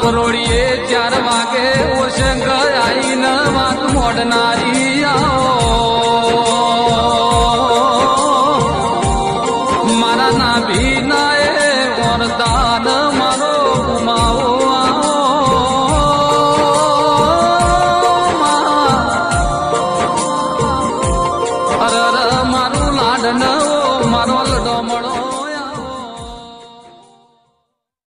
परोड़िए 4 वागे ओ शंकर आई न वात मोड़नारी आओ मारा ना भी नाए और दान मारो घुमाओ अरे मारू लाडन